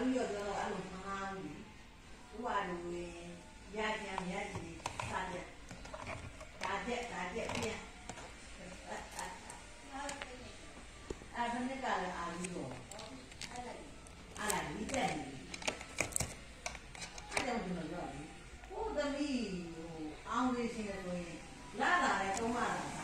တို့ရောတော့အဲ့လိုမှားဘူးသူကလူရကြံရကြည်စားကြဒါကြက်ပြန်အဲ့ဒါနဲ့ကလည်းအာလူရောအဲ့ဒါလိတဲ့အဲ့ဒါကိုကျွန်တော်ပြောတယ်ဟိုသမီးဟိုအောင်လေးရှင်ဆိုရင်လာတာလည်းသုံးရတာ